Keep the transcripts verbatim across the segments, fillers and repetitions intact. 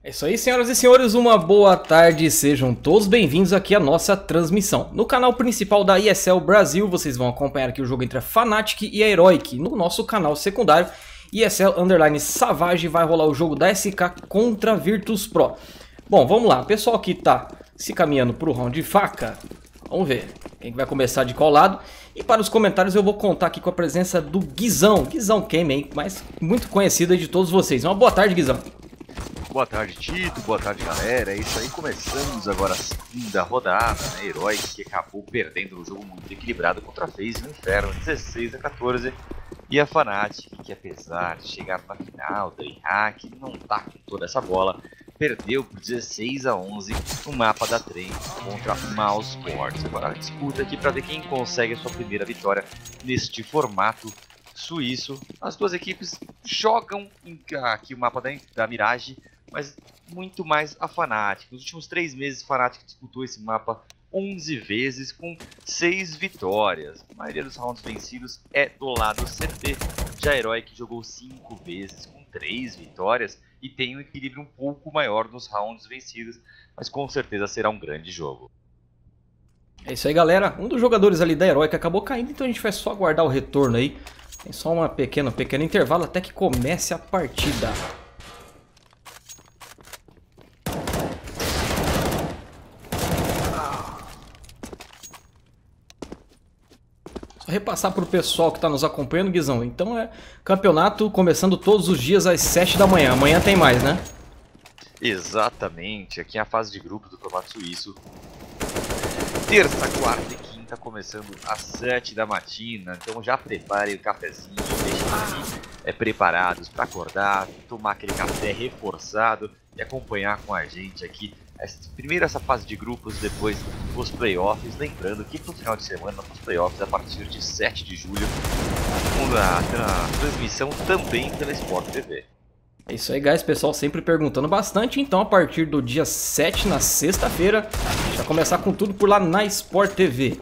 É isso aí, senhoras e senhores, uma boa tarde, sejam todos bem-vindos aqui à nossa transmissão. No canal principal da E S L Brasil, vocês vão acompanhar aqui o jogo entre a Fnatic e a Heroic. No nosso canal secundário, E S L Underline Savage, vai rolar o jogo da S K contra a Virtus Pro. Bom, vamos lá, o pessoal aqui tá se caminhando para o round de faca. Vamos ver quem vai começar de qual lado. E para os comentários eu vou contar aqui com a presença do Guizão, Guizão Kemen, mas muito conhecido de todos vocês. Uma boa tarde, Guizão. Boa tarde, Tito. Boa tarde, galera. É isso aí, começamos agora a segunda rodada, né? Herói que acabou perdendo um jogo muito equilibrado contra a FaZe no Inferno, dezesseis a quatorze. E a Fnatic, que apesar de chegar na final da Hack, não tá com toda essa bola, perdeu por dezesseis a onze no mapa da Trem contra a Mouse Sports. Agora a disputa aqui para ver quem consegue a sua primeira vitória neste formato suíço. As duas equipes jogam aqui o mapa da, da Mirage, mas muito mais a Fnatic. Nos últimos três meses, a Fnatic disputou esse mapa onze vezes com seis vitórias. A maioria dos rounds vencidos é do lado C T. Já a Heroic jogou cinco vezes com três vitórias e tem um equilíbrio um pouco maior nos rounds vencidos, mas com certeza será um grande jogo. É isso aí, galera. Um dos jogadores ali da Heroic acabou caindo, então a gente vai só aguardar o retorno aí. Tem só uma pequena, um pequeno intervalo até que comece a partida. Só repassar para o pessoal que está nos acompanhando, Guizão. Então é campeonato começando todos os dias às sete da manhã. Amanhã tem mais, né? Exatamente. Aqui é a fase de grupo do formato suíço. Terça, quarta e quinta começando às sete da matina. Então já prepare o cafezinho, deixem aqui é, preparados para acordar, tomar aquele café reforçado e acompanhar com a gente aqui. Primeiro essa fase de grupos, depois os playoffs. Lembrando que no final de semana, os playoffs a partir de sete de julho, com a, a transmissão também pela Sport T V. É isso aí, guys. Pessoal sempre perguntando bastante. Então, a partir do dia sete, na sexta-feira, a gente vai começar com tudo por lá na Sport T V.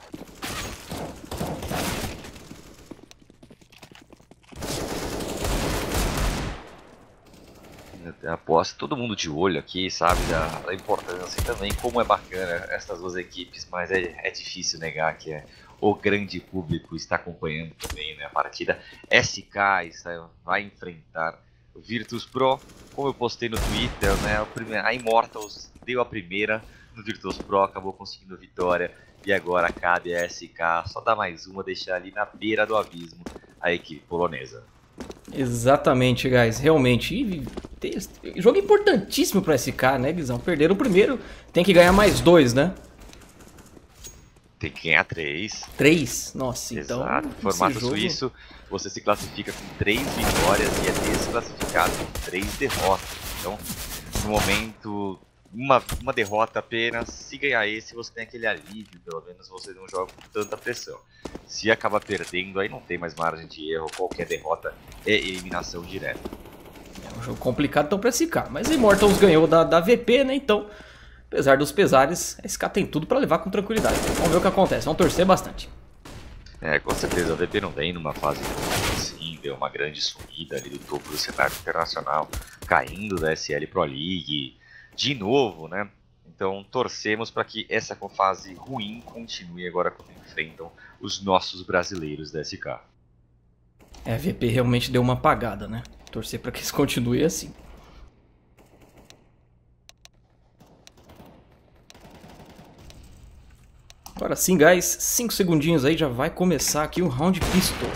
Aposto todo mundo de olho aqui, sabe, da, da importância e também como é bacana essas duas equipes, mas é, é difícil negar que é, o grande público está acompanhando também, né, a partida. S K está, vai enfrentar Virtus Pro, como eu postei no Twitter, né, a Immortals deu a primeira no Virtus Pro, acabou conseguindo vitória e agora cabe a S K só dar mais uma, deixar ali na beira do abismo a equipe polonesa. Exatamente, guys, realmente. E, tem, jogo importantíssimo para S K, né, Guizão? Perderam o primeiro, tem que ganhar mais dois, né? Tem que ganhar três. Três? Nossa, então. Exato. Formato jogo... suíço, você se classifica com três vitórias e é desclassificado com três derrotas. Então, no momento, uma, uma derrota apenas. Se ganhar esse, você tem aquele alívio, pelo menos você não joga com tanta pressão. Se acaba perdendo, aí não tem mais margem de erro. Qualquer derrota é eliminação direta. É um jogo complicado então para S K, mas Immortals ganhou da, da V P, né? Então, apesar dos pesares, a S K tem tudo para levar com tranquilidade. Vamos ver o que acontece, vamos torcer bastante. É, com certeza, a V P não vem numa fase assim, deu uma grande sumida ali do topo do cenário internacional, caindo da S L Pro League de novo, né? Então torcemos para que essa fase ruim continue agora quando enfrentam os nossos brasileiros da S K. É, a V P realmente deu uma apagada, né? Torcer para que isso continue assim. Agora sim, guys, cinco segundinhos aí, já vai começar aqui o round pistol.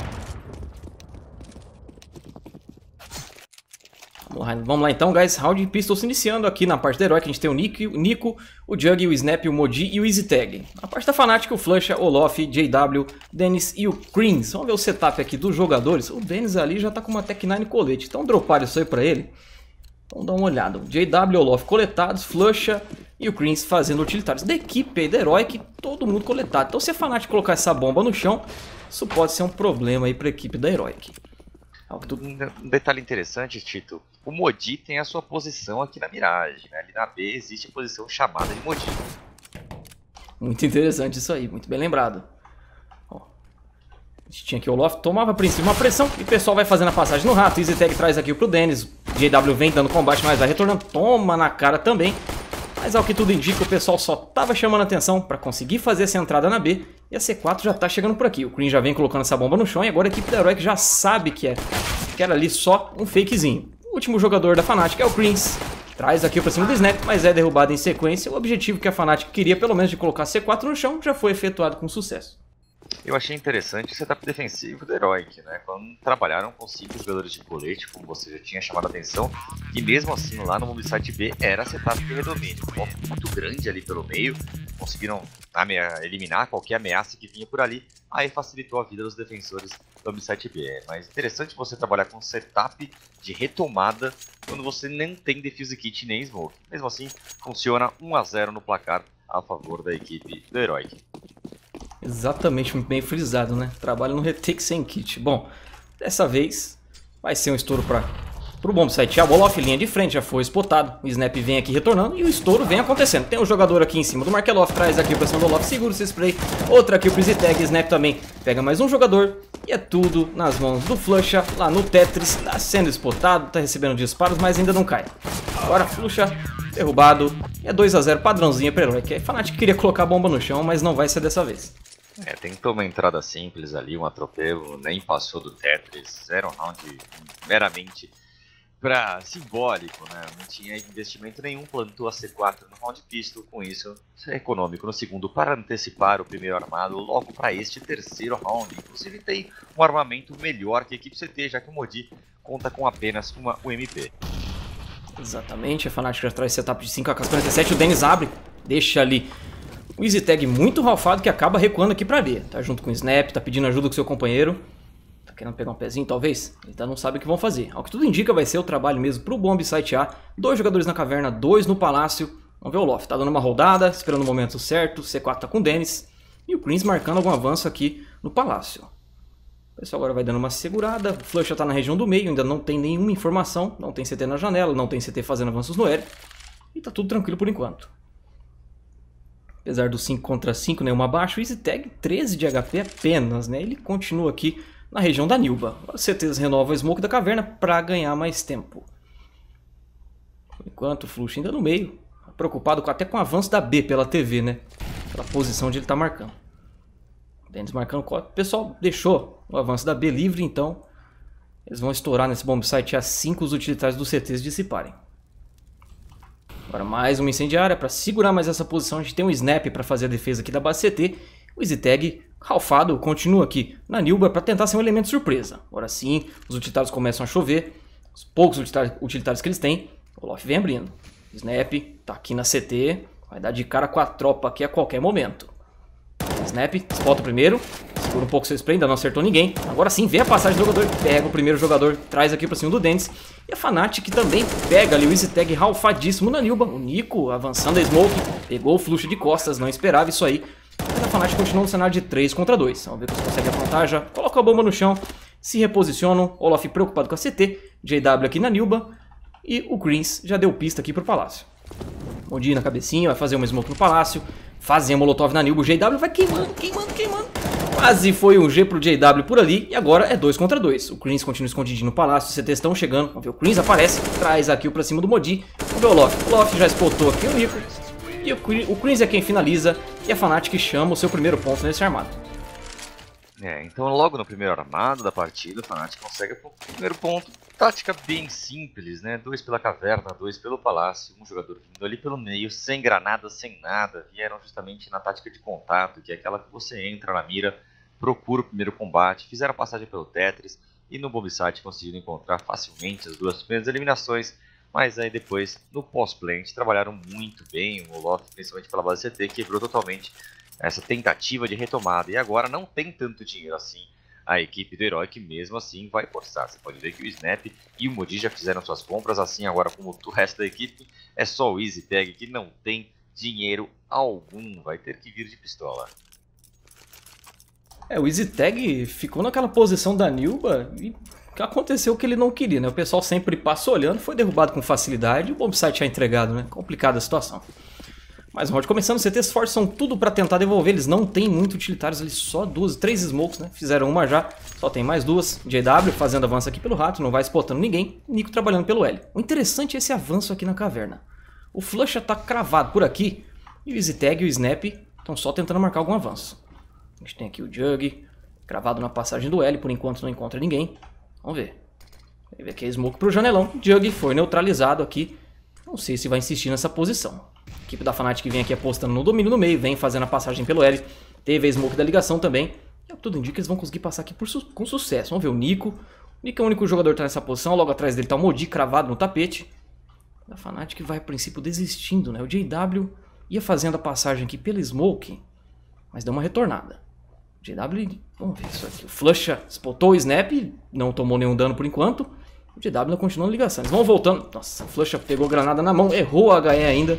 Vamos lá, vamos lá então, guys, round pistol se iniciando aqui na parte da Heroic. A gente tem o Nico, o, Nico, o Jug, o Snap, o Moji e o EasyTag. Na parte da Fnatic, o Flusha, o Olof, J W, Dennis e o Creams. Vamos ver o setup aqui dos jogadores. O Dennis ali já tá com uma Tech nine colete, então droparam isso aí pra ele. Vamos dar uma olhada. O J W e o Olof coletados, Flusha e o Creams fazendo utilitários. Da equipe aí da Heroic, todo mundo coletado. Então se a Fnatic colocar essa bomba no chão, isso pode ser um problema aí pra equipe da Heroic. Um detalhe interessante, Tito, o Moji tem a sua posição aqui na Mirage, né? Ali na B existe a posição chamada de Moji. Muito interessante isso aí, muito bem lembrado. Ó. A gente tinha aqui o Olof, tomava a princípio uma pressão e o pessoal vai fazendo a passagem no rato. EasyTag traz aqui pro Dennis. J W vem dando combate, mas vai retornando. Toma na cara também. Mas ao que tudo indica, o pessoal só tava chamando atenção para conseguir fazer essa entrada na B. E a C quatro já tá chegando por aqui. O Cream já vem colocando essa bomba no chão e agora a equipe da Heroic já sabe que, é, que era ali só um fakezinho. O último jogador da Fnatic é o Creams. Traz aqui pra cima do Snap, mas é derrubado em sequência. O objetivo que a Fnatic queria, pelo menos de colocar a C quatro no chão, já foi efetuado com sucesso. Eu achei interessante o setup defensivo do Heroic, né? Quando trabalharam com cinco jogadores de colete, como você já tinha chamado a atenção, e mesmo assim lá no Mobilsite B era setup de redomínio, um bloco muito grande ali pelo meio, conseguiram eliminar qualquer ameaça que vinha por ali, aí facilitou a vida dos defensores do Mobilsite B. É mais interessante você trabalhar com setup de retomada quando você nem tem defuse kit nem smoke. Mesmo assim, funciona um a zero no placar a favor da equipe do Heroic. Exatamente, muito bem frisado, né? Trabalho no retake sem kit. Bom, dessa vez vai ser um estouro para o Bombsite A. O Olof linha de frente já foi spotado. O Snap vem aqui retornando e o estouro vem acontecendo. Tem um jogador aqui em cima do Markeloff, traz aqui pra cima do Olof, segura esse spray. Outra aqui o EasyTag, Snap também pega mais um jogador. E é tudo nas mãos do Flusha lá no Tetris. Tá sendo spotado, tá recebendo disparos, mas ainda não cai. Agora Flusha derrubado. E é dois a zero padrãozinho pra Heroic. A Fnatic queria colocar a bomba no chão, mas não vai ser dessa vez. É, tentou uma entrada simples ali, um atropelo, nem passou do Tetris, era um round meramente pra simbólico, né? Não tinha investimento nenhum, plantou a C quatro no round pistol, com isso é econômico no segundo para antecipar o primeiro armado logo para este terceiro round. Inclusive tem um armamento melhor que a equipe C T, já que o Modi conta com apenas uma U M P. Exatamente, a Fnatic já traz setup de cinco A K quarenta e sete, o Dennis abre, deixa ali o EasyTag muito ralfado que acaba recuando aqui pra B. Tá junto com o Snap, tá pedindo ajuda com seu companheiro. Tá querendo pegar um pezinho, talvez? Ele tá não sabe o que vão fazer. Ao que tudo indica, vai ser o trabalho mesmo pro Bombsite A. Dois jogadores na caverna, dois no palácio. Vamos ver o Olof. Tá dando uma rodada, esperando o momento certo. C quatro tá com o Dennis. E o Prince marcando algum avanço aqui no palácio. O pessoal agora vai dando uma segurada. O Flush já tá na região do meio, ainda não tem nenhuma informação. Não tem C T na janela, não tem C T fazendo avanços no aéreo. E tá tudo tranquilo por enquanto. Apesar do cinco contra cinco, nenhuma abaixo, o EasyTag treze de H P apenas, né? Ele continua aqui na região da Nilba. Agora o C T renova o Smoke da caverna para ganhar mais tempo. Por enquanto o Flush ainda no meio, preocupado com, até com o avanço da B pela T V, né? Pela posição onde ele está marcando. O Dennis marcando, o pessoal deixou o avanço da B livre, então eles vão estourar nesse Bombsite A cinco os utilitários dos C Ts dissiparem. Agora mais uma incendiária para segurar mais essa posição. A gente tem um Snap para fazer a defesa aqui da base C T. O EasyTag, ralfado, continua aqui na Nilba para tentar ser um elemento surpresa. Agora sim, os utilitários começam a chover. Os poucos utilitários que eles têm. O Olof vem abrindo. Snap tá aqui na C T. Vai dar de cara com a tropa aqui a qualquer momento. Snap, spota o primeiro. Segura um pouco seu spray, ainda não acertou ninguém. Agora sim, vem a passagem do jogador. Pega o primeiro jogador, traz aqui pra cima do Dennis. E a Fnatic também pega ali o EasyTag ralfadíssimo na Nilba. O Nico avançando a Smoke. Pegou o Flush de costas, não esperava isso aí. Mas a Fnatic continua no cenário de três contra dois. Vamos ver se consegue afrontar já. Coloca a bomba no chão. Se reposicionam. Olaf preocupado com a C T. J W aqui na Nilba. E o Greens já deu pista aqui pro palácio. Modi na cabecinha, vai fazer uma Smoke no palácio. Fazem a Molotov na Nilba. O J W vai queimando, queimando, queimando. Quase foi um G pro J W por ali. E agora é dois contra dois. O Creams continua escondidinho no palácio. Os C Ts estão chegando. Vamos ver, o Creams aparece. Traz aqui pra cima do Modi. Vamos ver o Olof. O Olof já spotou aqui o Nico. E o Creams é quem finaliza. E a Fnatic chama o seu primeiro ponto nesse armado. É, então logo no primeiro armado da partida, o Fnatic consegue o primeiro ponto. Tática bem simples, né? Dois pela caverna, dois pelo palácio. Um jogador vindo ali pelo meio, sem granada, sem nada. Vieram justamente na tática de contato, que é aquela que você entra na mira, procura o primeiro combate. Fizeram a passagem pelo Tetris e no Bombsite conseguiram encontrar facilmente as duas primeiras eliminações. Mas aí depois, no pós-plant, trabalharam muito bem. O Olof, principalmente pela base C T, quebrou totalmente essa tentativa de retomada. E agora não tem tanto dinheiro assim. A equipe do Heroic mesmo assim vai forçar. Você pode ver que o Snap e o Modi já fizeram suas compras. Assim agora como o resto da equipe, é só o EasyTag que não tem dinheiro algum. Vai ter que vir de pistola. É, o EasyTag ficou naquela posição da Nilba e aconteceu o que ele não queria, né? O pessoal sempre passa olhando, foi derrubado com facilidade e o Bombsite já entregado, né? Complicada a situação. Mais um round começando, os C Ts forçam tudo pra tentar devolver, eles não têm muito utilitários, eles só duas, três smokes, né? Fizeram uma já, só tem mais duas. J W fazendo avanço aqui pelo rato, não vai spotando ninguém. Nico trabalhando pelo L. O interessante é esse avanço aqui na caverna. O Flusha tá cravado por aqui e o EasyTag e o Snap estão só tentando marcar algum avanço. A gente tem aqui o Jug cravado na passagem do L, por enquanto não encontra ninguém. Vamos ver. Vai ver aqui a smoke pro janelão. Jug foi neutralizado aqui. Não sei se vai insistir nessa posição. A equipe da Fnatic vem aqui apostando no domínio no meio, vem fazendo a passagem pelo L. Teve a smoke da ligação também. E tudo indica que eles vão conseguir passar aqui por su com sucesso. Vamos ver o Nico. O Nico é o único jogador que está nessa posição. Logo atrás dele está o Modi cravado no tapete. A Fnatic vai a princípio desistindo, né? O J W ia fazendo a passagem aqui pela smoke, mas deu uma retornada. O J W, vamos ver isso aqui. O Flusha spotou o Snap, não tomou nenhum dano por enquanto. O J W não continua na ligação. Eles vão voltando. Nossa, o Flusha pegou a granada na mão, errou a H E ainda.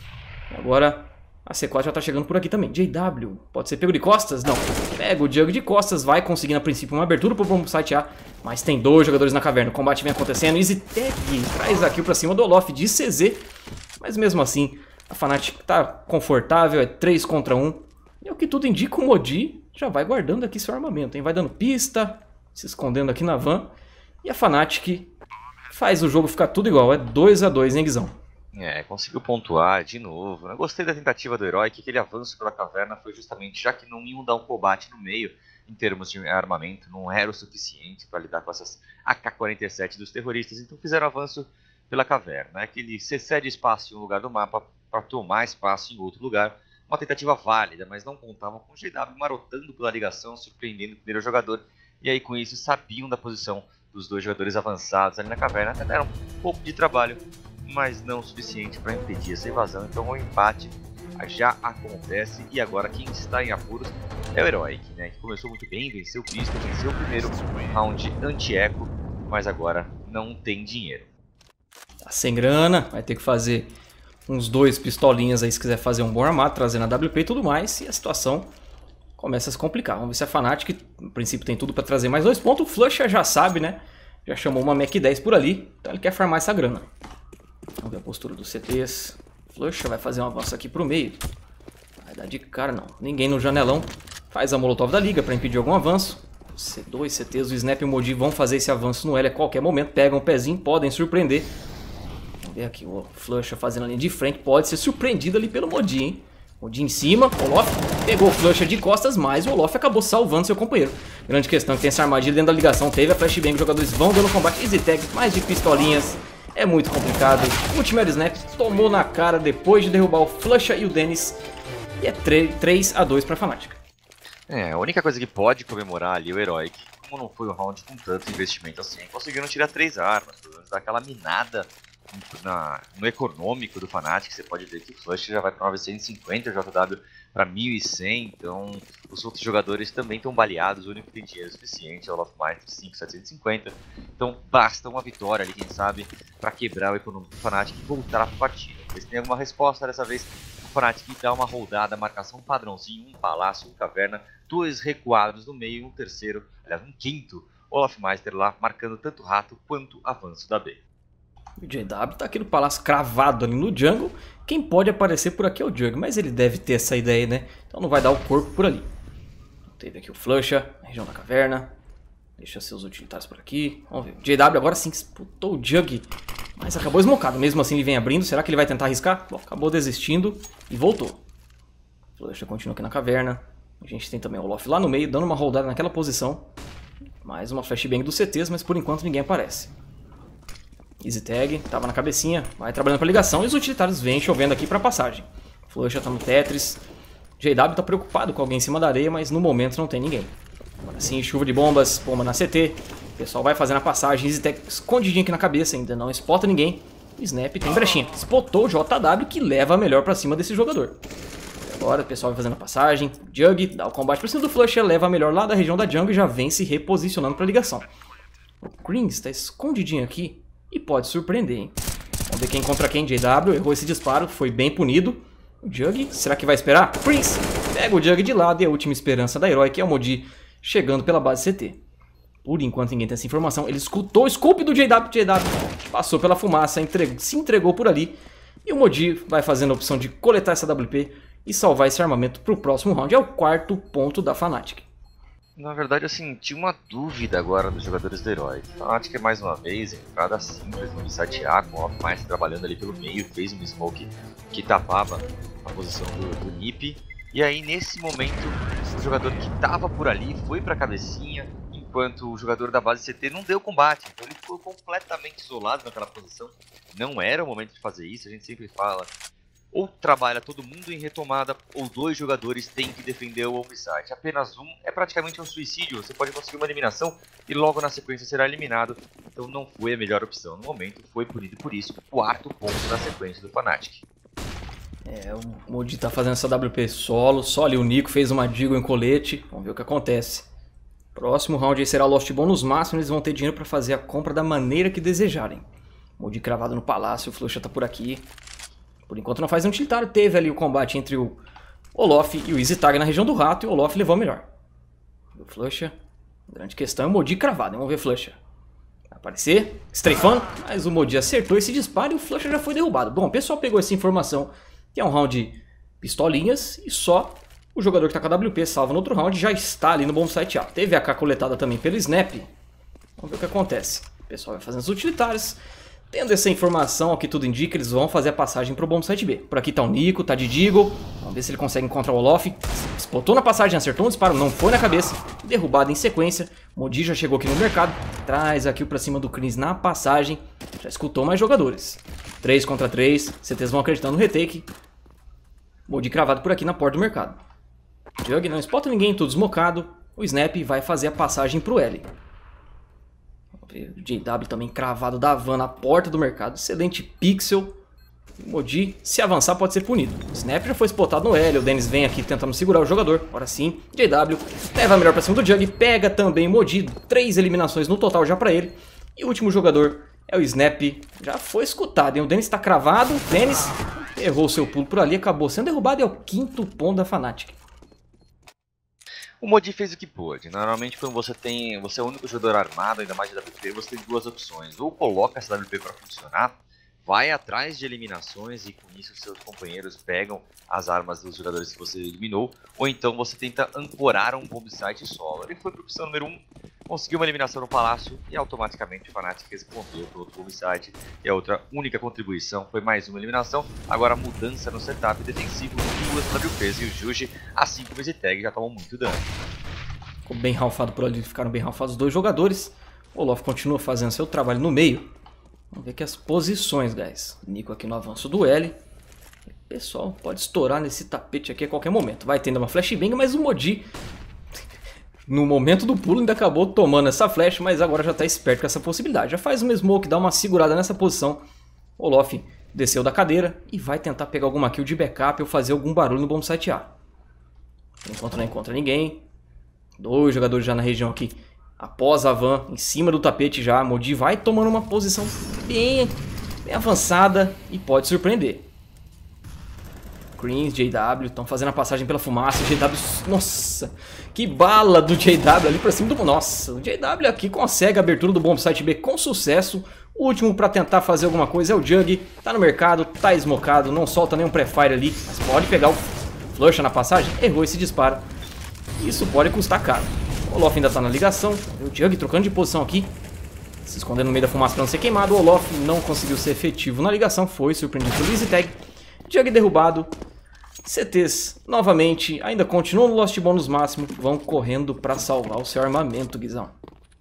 Agora a C quatro já tá chegando por aqui também. J W, pode ser pego de costas? Não. Pega o Jug de costas, vai conseguindo a princípio uma abertura pro bomb site A. Mas tem dois jogadores na caverna. O combate vem acontecendo. EasyTag traz aqui pra cima do Olof de C Z. Mas mesmo assim, a Fnatic tá confortável. É três contra um. E é o que tudo indica, o Modi já vai guardando aqui seu armamento, hein? Vai dando pista, se escondendo aqui na van. E a Fnatic faz o jogo ficar tudo igual. É dois a dois, hein, Guizão? É, conseguiu pontuar de novo. Eu gostei da tentativa do Herói, que aquele avanço pela caverna foi justamente, já que não iam dar um combate no meio em termos de armamento, não era o suficiente para lidar com essas A K quarenta e sete dos terroristas, então fizeram avanço pela caverna. Aquele você cede espaço em um lugar do mapa para tomar espaço em outro lugar. Uma tentativa válida, mas não contavam com o J W marotando pela ligação, surpreendendo o primeiro jogador. E aí com isso sabiam da posição dos dois jogadores avançados ali na caverna. Até deram um pouco de trabalho, mas não o suficiente para impedir essa invasão. Então o empate já acontece e agora quem está em apuros é o Heroic, né? Que começou muito bem, venceu o Cristo, venceu o primeiro round anti-eco, mas agora não tem dinheiro. Tá sem grana, vai ter que fazer uns dois pistolinhas aí se quiser fazer um bom armado, trazendo a W P e tudo mais, e a situação começa a se complicar. Vamos ver se a Fnatic, no princípio, tem tudo para trazer mais dois pontos. O Flusha já sabe, né? Já chamou uma Mac dez por ali, então ele quer farmar essa grana. Vamos ver a postura dos C Ts. Flusha vai fazer um avanço aqui pro meio. Vai dar de cara, não. Ninguém no janelão. Faz a Molotov da liga para impedir algum avanço. C dois, C Ts, o Snap e o Modi vão fazer esse avanço no L a qualquer momento. Pegam o pezinho, podem surpreender. Vamos ver aqui o Flusha fazendo a linha de frente. Pode ser surpreendido ali pelo Modi, hein? Modi em cima, Olof pegou o Flusha de costas, mas o Olof acabou salvando seu companheiro. Grande questão que tem essa armadilha dentro da ligação. Teve a flashbang, os jogadores vão dando combate. EasyTag, mais de pistolinhas. É muito complicado. O último Snap tomou na cara depois de derrubar o Flusha e o Dennis. E é três a dois para a Fnatic. É, a única coisa que pode comemorar ali o Heroic, como não foi um round com tanto investimento assim, conseguiram tirar três armas, pelo menos dar aquela minada na, no econômico do Fnatic. Você pode ver que o Flush já vai para novecentos e cinquenta, o J W para mil e cem, então os outros jogadores também estão baleados. O único que tem dinheiro suficiente é o Love Might, cinco mil setecentos e cinquenta, então basta uma vitória ali, quem sabe, para quebrar o econômico do Fnatic e voltar para a partida. Se tem alguma resposta dessa vez, o Fnatic dá uma rodada, marcação padrãozinho, um palácio, um caverna, dois recuados no meio, um terceiro, aliás um quinto, Olafmeister lá marcando tanto rato quanto avanço da B. O J W tá aqui no palácio cravado ali no jungle. Quem pode aparecer por aqui é o Jug, mas ele deve ter essa ideia, né? Então não vai dar o corpo por ali. Teve aqui o Flusha, região da caverna. Deixa seus utilitários por aqui. Vamos ver. O J W agora sim disputou o Jug, mas acabou esmocado. Mesmo assim ele vem abrindo. Será que ele vai tentar arriscar? Bom, acabou desistindo e voltou. O Flusha continua aqui na caverna. A gente tem também o Olof lá no meio, dando uma rodada naquela posição. Mais uma flashbang do C Ts, mas por enquanto ninguém aparece. EasyTag, tava na cabecinha, vai trabalhando pra ligação e os utilitários vêm chovendo aqui pra passagem. Flusha tá no Tetris. J W tá preocupado com alguém em cima da areia, mas no momento não tem ninguém. Agora sim, chuva de bombas, bomba na C T. O pessoal vai fazendo a passagem, EasyTag escondidinho aqui na cabeça, ainda não spota ninguém. O Snap tem brechinha, spotou o J W que leva melhor pra cima desse jogador. Agora o pessoal vai fazendo a passagem, Jug dá o combate pra cima do Flusha, leva melhor lá da região da jungle e já vem se reposicionando pra ligação. O Krings tá escondidinho aqui e pode surpreender, hein? Vamos ver quem contra quem. J W errou esse disparo, foi bem punido. O Jug, será que vai esperar? Prince pega o Jug de lado e a última esperança da Herói, que é o Modi chegando pela base C T. Por enquanto ninguém tem essa informação. Ele escutou o scope do J W. J W passou pela fumaça, entregou, se entregou por ali. E E o Modi vai fazendo a opção de coletar essa W P e salvar esse armamento para o próximo round. É o quarto ponto da Fnatic. Na verdade, eu senti uma dúvida agora dos jogadores do Herói. Fnatic é mais uma vez entrada simples no site A, com o Off-Mais trabalhando ali pelo meio, fez um smoke que tapava a posição do, do Nip. E aí, nesse momento, o jogador que estava por ali foi para a cabecinha, enquanto o jogador da base C T não deu combate. Então ele ficou completamente isolado naquela posição. Não era o momento de fazer isso, a gente sempre fala. Ou trabalha todo mundo em retomada, ou dois jogadores têm que defender o homesite. Apenas um é praticamente um suicídio, você pode conseguir uma eliminação e logo na sequência será eliminado. Então não foi a melhor opção no momento, foi punido por isso. Quarto ponto da sequência do Fnatic. É, o Modi tá fazendo essa W P solo, só ali o Nico fez uma Deagle em colete, vamos ver o que acontece. Próximo round aí será Lost Bonus máximo, eles vão ter dinheiro para fazer a compra da maneira que desejarem. Modi cravado no palácio, o Flusha tá por aqui. Por enquanto não faz um utilitário, teve ali o combate entre o Olof e o EasyTag na região do rato e o Olof levou a melhor. O Flusha, grande questão é o Modi cravado, vamos ver Flusha. Vai aparecer, strafando, mas o Modi acertou esse disparo e o Flusha já foi derrubado. Bom, o pessoal pegou essa informação que é um round pistolinhas e só o jogador que está com a W P salva no outro round já está ali no bombsite A. Teve a K coletada também pelo Snap. Vamos ver o que acontece. O pessoal vai fazendo os utilitários. Tendo essa informação, ao que tudo indica, eles vão fazer a passagem para o bombsite B. Por aqui está o Nico, tá de Deagle. Vamos ver se ele consegue encontrar o Olof. Spotou na passagem, acertou um disparo, não foi na cabeça. Derrubado em sequência. Modi já chegou aqui no mercado. Traz aqui para cima do Cris na passagem. Já escutou mais jogadores. três contra três. C Ts vão acreditando no retake. Modi cravado por aqui na porta do mercado. Jug não spota ninguém, tudo desmocado. O Snap vai fazer a passagem para o L. O J W também cravado da van na porta do mercado. Excelente pixel. O Modi, se avançar, pode ser punido. O Snap já foi spotado no L. O Dennis vem aqui tentando segurar o jogador. Agora sim, J W leva melhor pra cima do Jug. Pega também o Modi. Três eliminações no total já pra ele. E o último jogador é o Snap. Já foi escutado, hein? O Dennis tá cravado. O Dennis errou seu pulo por ali. Acabou sendo derrubado. É o quinto ponto da Fnatic. O Modi fez o que pôde. Normalmente quando você tem, você é o único jogador armado, ainda mais de W P, você tem duas opções. Ou coloca essa W P para funcionar, vai atrás de eliminações e com isso seus companheiros pegam as armas dos jogadores que você eliminou, ou então você tenta ancorar um bombsite solo. Ele foi para a opção número um, conseguiu uma eliminação no palácio e automaticamente o Fnatic respondeu para o outro bombsite. E a outra única contribuição foi mais uma eliminação. Agora a mudança no setup defensivo, duas W Ps e o Juji, assim como o EasyTag, já tomam muito dano. Ficou bem ralfado por ali, ficaram bem ralfados os dois jogadores. O Olof continua fazendo seu trabalho no meio. Vamos ver aqui as posições, guys. Nico aqui no avanço do L. O pessoal pode estourar nesse tapete aqui a qualquer momento. Vai tendo uma flashbang, mas o Modi, no momento do pulo, ainda acabou tomando essa flash, mas agora já está esperto com essa possibilidade. Já faz uma smoke, dá uma segurada nessa posição. O Olof desceu da cadeira e vai tentar pegar alguma kill de backup ou fazer algum barulho no bombsite A. Enquanto não encontra ninguém. Dois jogadores já na região aqui. Após a van, em cima do tapete já, Modi vai tomando uma posição bem, bem avançada e pode surpreender. Greens, J W estão fazendo a passagem pela fumaça. J W, nossa, que bala do J W ali pra cima do... Nossa, o J W aqui consegue a abertura do bombsite B com sucesso. O último pra tentar fazer alguma coisa é o Jug. Tá no mercado, tá esmocado, não solta nenhum pré-fire ali, mas pode pegar o Flusha na passagem. Errou esse disparo. Isso pode custar caro. O Olof ainda tá na ligação. O Jug trocando de posição aqui, se escondendo no meio da fumaça para não ser queimado. O Olof não conseguiu ser efetivo na ligação, foi surpreendido pelo EasyTag. Jug derrubado. C Ts novamente, ainda continuam no Lost Bonus máximo, vão correndo para salvar o seu armamento, Guizão.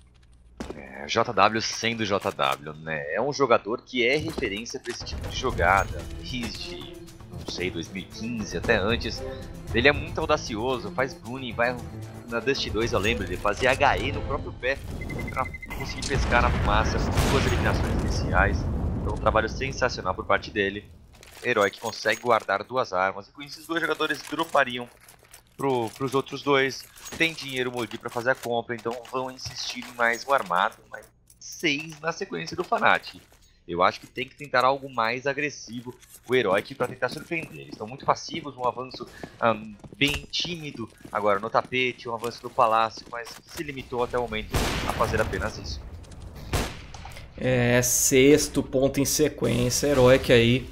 É, J W sendo J W, né? É um jogador que é referência para esse tipo de jogada, desde, não sei, dois mil e quinze, até antes. Ele é muito audacioso, faz Bruni, vai na Dust dois, eu lembro, ele fazia H E no próprio pé para conseguir pescar na fumaça, duas eliminações iniciais. Então um trabalho sensacional por parte dele. Herói que consegue guardar duas armas, e com isso os dois jogadores dropariam pro, pros outros dois. Tem dinheiro Modi para fazer a compra, então vão insistir em mais um armado, mais seis na sequência do Fnatic. Eu acho que tem que tentar algo mais agressivo o Heroic para tentar surpreender. Eles estão muito passivos, um avanço um, bem tímido agora no tapete, um avanço no palácio, mas se limitou até o momento a fazer apenas isso. É, sexto ponto em sequência, Heroic aí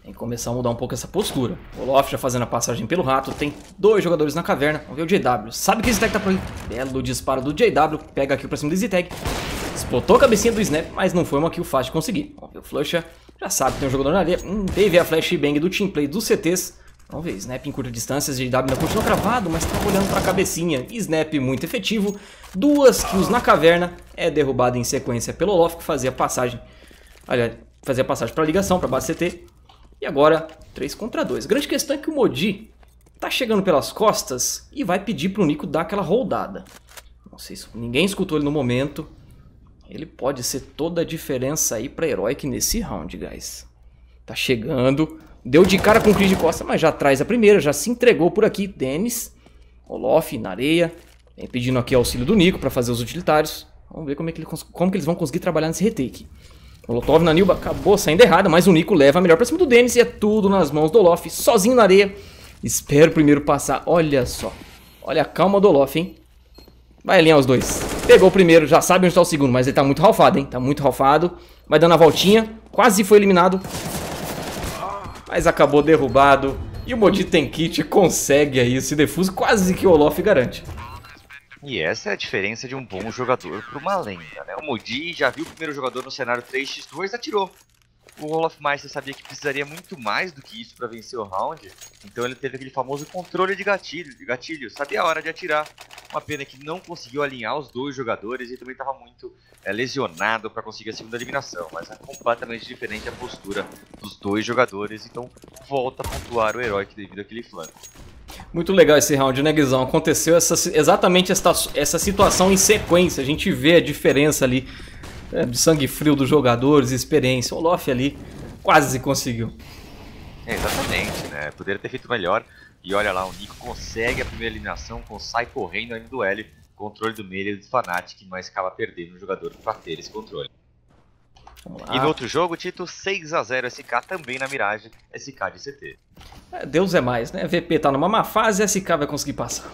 Tem que começar a mudar um pouco essa postura. O Olof já fazendo a passagem pelo rato. Tem dois jogadores na caverna. Vamos ver o J W. Sabe que o Ztag tá por aí. Belo disparo do J W. Pega aqui pra cima do Ztag. Explotou a cabecinha do Snap, mas não foi uma kill fácil de conseguir. Vamos ver o Flusha. Já sabe que tem um jogador na areia. Hum, teve a flashbang do teamplay dos C Ts. Vamos ver, Snap em curta distância. J W ainda continua cravado, mas tá olhando pra cabecinha. Snap muito efetivo. Duas kills na caverna. É derrubado em sequência pelo Olof, que fazia a passagem. Aliás, fazia a passagem pra ligação, pra base C T. E agora, três contra dois. Grande questão é que o Modi tá chegando pelas costas e vai pedir pro Nico dar aquela roldada. Não sei se ninguém escutou ele no momento. Ele pode ser toda a diferença aí pra Heroic nesse round, guys. Tá chegando. Deu de cara com o Chris de Costa, mas já traz a primeira. Já se entregou por aqui. Dennis, Olof na areia. Vem pedindo aqui auxílio do Nico pra fazer os utilitários. Vamos ver como, é que, ele, como que eles vão conseguir trabalhar nesse retake. Molotov na Nilba acabou saindo errada, mas o Nico leva a melhor pra cima do Dennis e é tudo nas mãos do Olof, sozinho na areia. Espera o primeiro passar, olha só. Olha a calma do Olof, hein. Vai alinhar os dois. Pegou o primeiro, já sabe onde tá o segundo, mas ele tá muito ralfado, hein. Tá muito ralfado. Vai dando a voltinha, quase foi eliminado. Mas acabou derrubado. E o Modi tem kit, consegue aí esse defuso, quase que o Olof garante. E essa é a diferença de um bom jogador para uma lenda, né? O Modi já viu o primeiro jogador no cenário três por dois, atirou. O Olaf Meister sabia que precisaria muito mais do que isso para vencer o round, então ele teve aquele famoso controle de gatilho, de gatilho, sabia a hora de atirar. Uma pena que não conseguiu alinhar os dois jogadores e também estava muito é, lesionado para conseguir a segunda eliminação, mas é completamente diferente a postura dos dois jogadores, então volta a pontuar o Heroic devido àquele flanco. Muito legal esse round, né, Guizão? Aconteceu essa, exatamente essa, essa situação em sequência. A gente vê a diferença ali é, de sangue frio dos jogadores, experiência. O Olof ali quase conseguiu. É, exatamente, né? Poderia ter feito melhor. E olha lá, o Nico consegue a primeira eliminação, sai correndo ainda do L. Controle do meio do Fnatic, mas acaba perdendo o jogador para ter esse controle. E no outro jogo, Tito, seis a zero S K também na Mirage, S K de C T. É, Deus é mais, né? V P tá numa má fase e S K vai conseguir passar.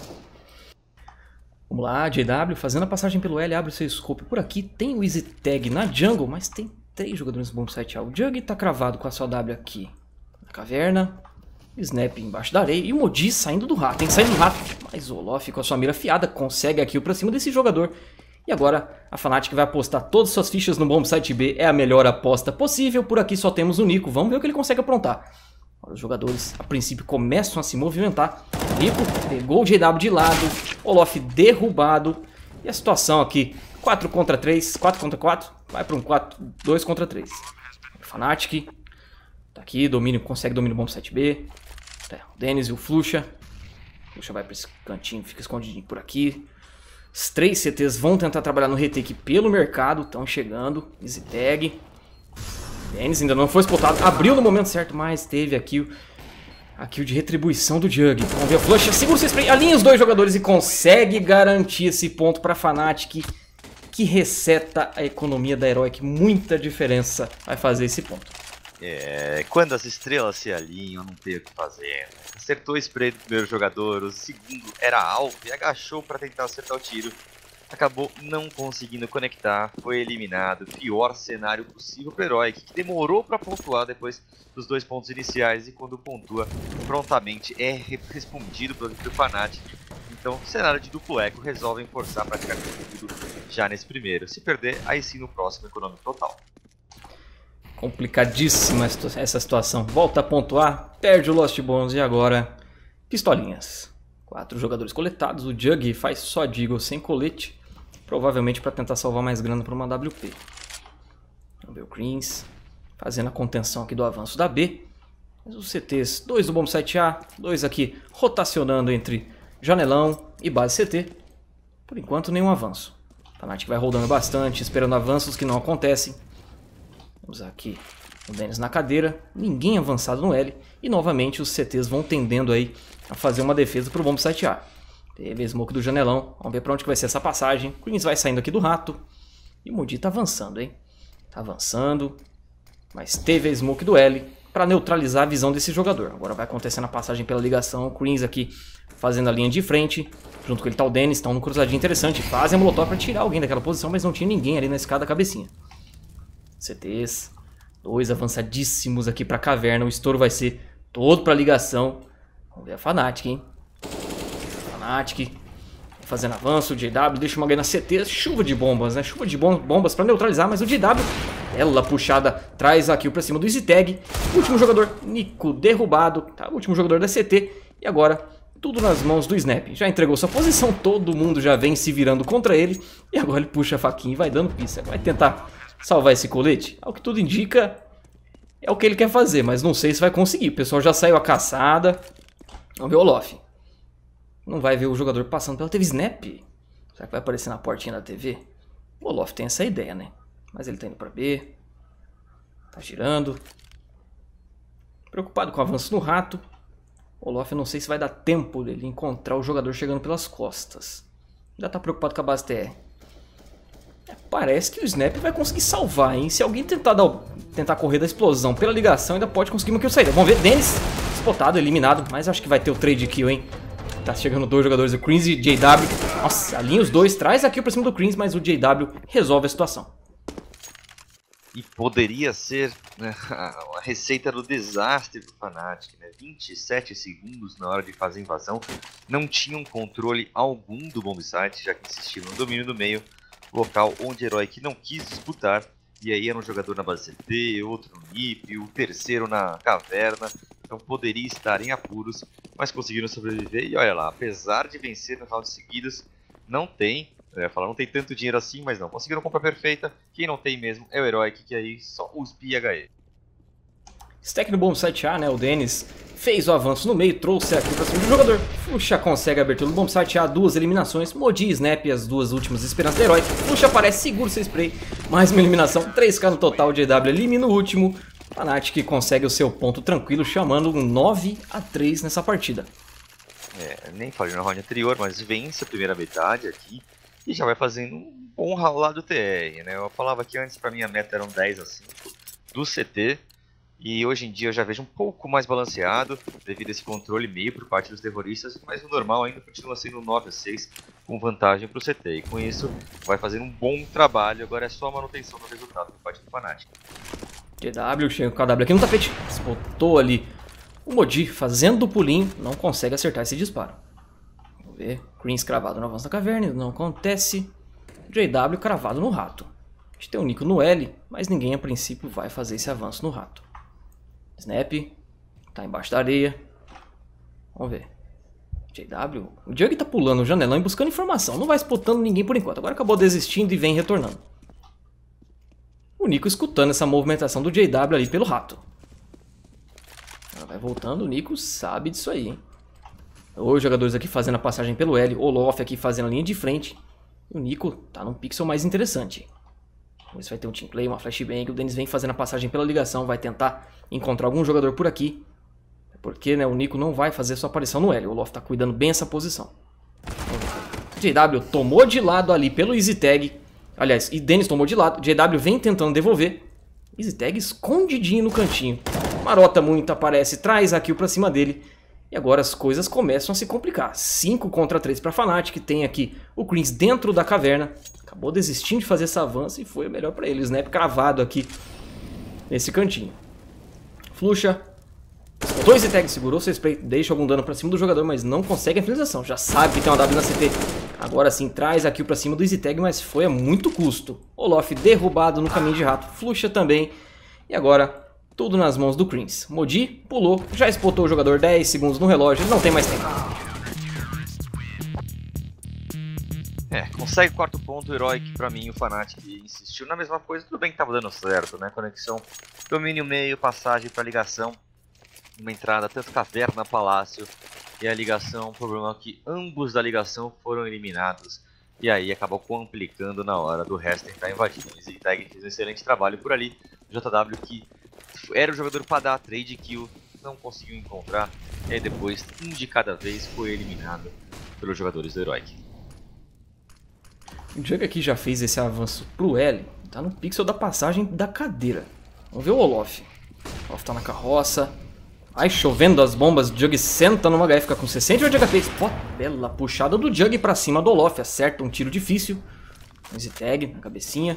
Vamos lá, J W fazendo a passagem pelo L, abre o seu scope por aqui. Tem o Easy Tag na jungle, mas tem três jogadores no bom site A. O Jug tá cravado com a sua W aqui na caverna. Snap embaixo da areia e o Modi saindo do rato, hein? Saindo do rato. Mas o Olof com a sua mira afiada consegue a kill pra cima desse jogador. E agora a Fnatic vai apostar todas as suas fichas no bomb site B. É a melhor aposta possível. Por aqui só temos o Nico. Vamos ver o que ele consegue aprontar. Os jogadores a princípio começam a se movimentar. Nico pegou o J W de lado. Olof derrubado. E a situação aqui, quatro contra três, quatro contra quatro. Vai para um quatro, dois contra três. Fnatic tá aqui, domínio, consegue domínio bomb site B. O Dennis e o Flusha. O Flusha vai para esse cantinho, fica escondidinho por aqui. Os três C Ts vão tentar trabalhar no retake pelo mercado. Estão chegando. Easy tag. Dennis ainda não foi spotado. Abriu no momento certo, mas teve aqui o, aqui o de retribuição do Jug. Vamos ver o Flush. Segura o spray. Alinha os dois jogadores e consegue garantir esse ponto para a Fnatic. Que reseta a economia da Heroic. Muita diferença vai fazer esse ponto. É, quando as estrelas se alinham, não tem o que fazer. Acertou o spray do primeiro jogador, o segundo era alvo e agachou para tentar acertar o tiro. Acabou não conseguindo conectar, foi eliminado. Pior cenário possível para o Heroic, que demorou para pontuar depois dos dois pontos iniciais. E quando pontua, prontamente é respondido pelo Fnatic. Então, cenário de duplo eco, resolvem forçar praticamente tudo já nesse primeiro. Se perder, aí sim no próximo econômico total. Complicadíssima essa situação. Volta a pontuar, perde o Lost Bones e agora pistolinhas. Quatro jogadores coletados. O Jug faz só Deagle sem colete. Provavelmente para tentar salvar mais grana para uma W P. Vamos ver o Greens fazendo a contenção aqui do avanço da B. Mas os C Ts, dois do bom site A, dois aqui rotacionando entre janelão e base C T. Por enquanto nenhum avanço. O Fnatic vai rodando bastante, esperando avanços que não acontecem. Vamos aqui o Dennis na cadeira, ninguém avançado no L. E novamente os C Ts vão tendendo aí a fazer uma defesa para o bomb site A. Teve a smoke do janelão, vamos ver para onde que vai ser essa passagem. Queens vai saindo aqui do rato. E o Modi tá avançando, hein? Tá avançando, mas teve a smoke do L para neutralizar a visão desse jogador. Agora vai acontecendo a passagem pela ligação. O Queens aqui fazendo a linha de frente. Junto com ele tá o Dennis, estão num cruzadinho interessante. Fazem a molotov para tirar alguém daquela posição, mas não tinha ninguém ali na escada cabecinha. C Ts Dois avançadíssimos aqui pra caverna. O estouro vai ser todo pra ligação. Vamos ver a Fnatic, hein? Fnatic fazendo avanço. O J W deixa uma ganha na C T. Chuva de bombas, né? Chuva de bom bombas pra neutralizar. Mas o J W, ela puxada, traz a kill pra cima do EasyTag. Último jogador, Nico, derrubado. Tá? O último jogador da C T. E agora, tudo nas mãos do Snap. Já entregou sua posição. Todo mundo já vem se virando contra ele. E agora ele puxa a faquinha e vai dando pista. Vai tentar salvar esse colete? Ao que tudo indica, é o que ele quer fazer, mas não sei se vai conseguir. O pessoal já saiu a caçada. Vamos ver o Olof. Não vai ver o jogador passando pela T V. Snap? Será que vai aparecer na portinha da T V? O Olof tem essa ideia, né? Mas ele tá indo pra B. Tá girando. Preocupado com o avanço no rato. O Olof, eu não sei se vai dar tempo dele encontrar o jogador chegando pelas costas. Já tá preocupado com a base T R. Parece que o Snap vai conseguir salvar, hein? Se alguém tentar, dar o... tentar correr da explosão pela ligação, ainda pode conseguir uma kill saída. Vamos ver, Dennis, spotado, eliminado, mas acho que vai ter o trade kill, hein? Tá chegando dois jogadores, o Creams e J W. Nossa, alinha os dois, traz a kill pra cima do Creams, mas o J W resolve a situação. E poderia ser, né, a receita do desastre do Fnatic, né? vinte e sete segundos na hora de fazer a invasão. Não tinham controle algum do bombsite, já que insistiram no domínio do meio. Local onde Heroic não quis disputar, e aí era um jogador na base C T, outro no N I P, o terceiro na caverna, então poderia estar em apuros, mas conseguiram sobreviver. E olha lá, apesar de vencer nos rounds seguidos, não tem, eu ia falar, não tem tanto dinheiro assim, mas não, conseguiram compra perfeita. Quem não tem mesmo é o Heroic, que aí só U S P e H E. Stack no bombsite A, né, o Dennis fez o avanço no meio, trouxe aqui pra cima do jogador. Fluxa consegue a abertura do bombsite A, duas eliminações. Modi e Snap, as duas últimas esperanças do herói. Fluxa aparece seguro seu spray, mais uma eliminação, três K no total. J W elimina o último. Fnatic consegue o seu ponto tranquilo, chamando um nove a três nessa partida. É, nem falei na round anterior, mas vence a primeira metade aqui e já vai fazendo um bom rolar do T R, né? Eu falava que antes pra mim a meta era um dez a cinco do C T. E hoje em dia eu já vejo um pouco mais balanceado, devido a esse controle meio por parte dos terroristas, mas o normal ainda continua sendo nove a seis, com vantagem para o C T. E com isso vai fazendo um bom trabalho, agora é só a manutenção do resultado por parte do Fnatic. J W, chega com o K W aqui no tapete, spotou ali o Modi fazendo o pulinho, não consegue acertar esse disparo. Vamos ver, Creams cravado no avanço da caverna, não acontece. J W cravado no rato. A gente tem o Nico no L, mas ninguém a princípio vai fazer esse avanço no rato. Snap, tá embaixo da areia. Vamos ver. J W, o Jug tá pulando o janelão e buscando informação. Não vai spotando ninguém por enquanto. Agora acabou desistindo e vem retornando. O Nico escutando essa movimentação do J W ali pelo rato. Ela vai voltando, o Nico sabe disso aí, hein? Os jogadores aqui fazendo a passagem pelo L. O Olof aqui fazendo a linha de frente. E o Nico tá num pixel mais interessante. Vamos ver se vai ter um team play, uma flashbang. O Dennis vem fazendo a passagem pela ligação. Vai tentar encontrar algum jogador por aqui. Porque, né, o Nico não vai fazer sua aparição no L. O Olof tá cuidando bem essa posição. J W tomou de lado ali pelo EasyTag. Aliás, e Dennis tomou de lado. J W vem tentando devolver. EasyTag escondidinho no cantinho. Marota muito, aparece, traz a kill pra cima dele. E agora as coisas começam a se complicar. cinco contra três pra Fnatic. Tem aqui o Creams dentro da caverna. Acabou desistindo de fazer esse avanço e foi o melhor pra ele. O Snap cravado aqui nesse cantinho. Fluxa. Dois EasyTag, segurou seu spray, deixa algum dano pra cima do jogador, mas não consegue a finalização. Já sabe que tem uma W na C T. Agora sim, traz a kill pra cima do EasyTag, mas foi a muito custo. Olof derrubado no caminho de rato. Fluxa também. E agora, tudo nas mãos do Creams. Modi pulou, já spotou o jogador, dez segundos no relógio, não tem mais tempo. É, consegue o quarto ponto, o Heroic pra mim, o Fnatic insistiu na mesma coisa, tudo bem que tava dando certo, né? Conexão, domínio meio, passagem pra ligação, uma entrada, tanto caverna, palácio, e a ligação, o problema é que ambos da ligação foram eliminados, e aí acabou complicando na hora do resto tentar invadir. O EasyTag fez um excelente trabalho por ali, o J W que era o jogador para dar a trade kill, não conseguiu encontrar, e aí depois, um de cada vez, foi eliminado pelos jogadores do Heroic. O Jug aqui já fez esse avanço pro L, tá no pixel da passagem da cadeira. Vamos ver o Olof. O Olof tá na carroça. Ai, chovendo as bombas, o Jug senta numa H F, fica com sessenta e oito de H P. Pô, bela puxada do Jug pra cima do Olof, acerta um tiro difícil. EasyTag na cabecinha.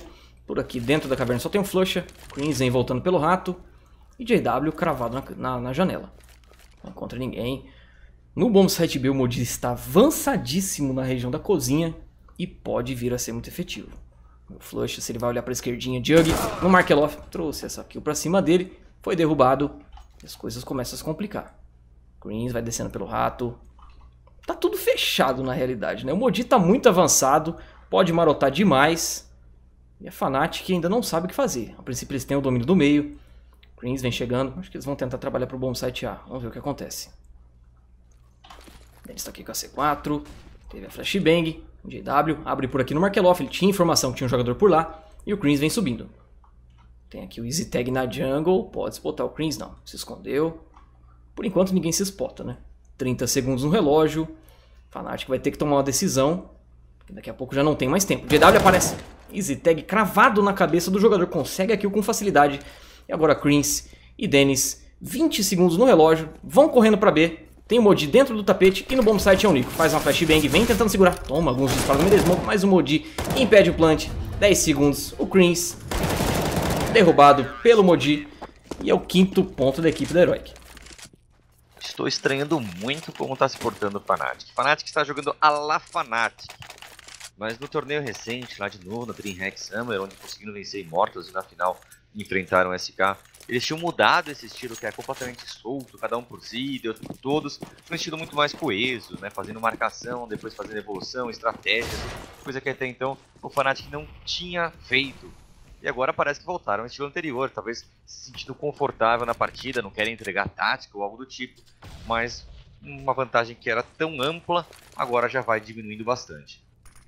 Por aqui dentro da caverna só tem um Flusha. Crimson voltando pelo rato. E J W cravado na, na, na janela. Não encontra ninguém. No bombsite B o Modi está avançadíssimo na região da cozinha. E pode vir a ser muito efetivo. O Flush, se ele vai olhar para a esquerdinha, Jug no Markeloff. Trouxe essa kill para cima dele. Foi derrubado. E as coisas começam a se complicar. Greens vai descendo pelo rato. Tá tudo fechado na realidade, né? O Modi tá muito avançado. Pode marotar demais. E a Fnatic ainda não sabe o que fazer. A princípio eles têm o domínio do meio. Greens vem chegando. Acho que eles vão tentar trabalhar pro bombsite A. Vamos ver o que acontece. Eles estão aqui com a C quatro. Teve a flashbang. O J W abre por aqui no Markeloff. Ele tinha informação que tinha um jogador por lá. E o Greens vem subindo. Tem aqui o Easy Tag na jungle. Pode spotar o Greens, não. Se escondeu. Por enquanto ninguém se spota, né? trinta segundos no relógio. Fnatic vai ter que tomar uma decisão. Daqui a pouco já não tem mais tempo. J W aparece. Easy Tag cravado na cabeça do jogador. Consegue a kill com facilidade. E agora Greens e Dennis. vinte segundos no relógio. Vão correndo para B. Tem o Modi dentro do tapete. E no bombsite é o Nico. Faz uma flashbang. Vem tentando segurar. Toma alguns disparos no meio da smoke. Mas o Modi impede o plant. dez segundos. O Greens derrubado pelo Modi. E é o quinto ponto da equipe da Heroic. Estou estranhando muito como está se portando o Fnatic. Fnatic está jogando a la Fnatic. Mas no torneio recente, lá de novo, na DreamHack Summer, onde conseguiram vencer Immortals e na final enfrentaram o S K, eles tinham mudado esse estilo que é completamente solto, cada um por si, Deus por todos, um estilo muito mais coeso, né? Fazendo marcação, depois fazendo evolução, estratégias, coisa que até então o Fnatic não tinha feito. E agora parece que voltaram ao estilo anterior, talvez se sentindo confortável na partida, não querem entregar tática ou algo do tipo, mas uma vantagem que era tão ampla, agora já vai diminuindo bastante.